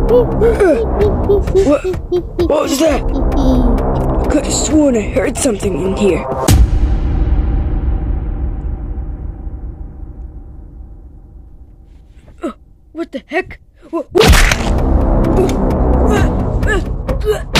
What was that? I could have sworn I heard something in here. What the heck? What?